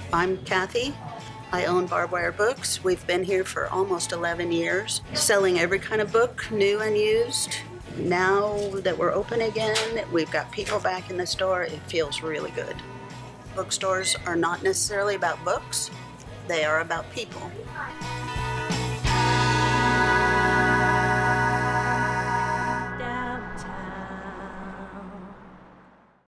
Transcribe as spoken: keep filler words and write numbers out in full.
I'm Kathy. I own Barbed Wire Books. We've been here for almost eleven years, selling every kind of book, new and used. Now that we're open again, we've got people back in the store. It feels really good. Bookstores are not necessarily about books. They are about people.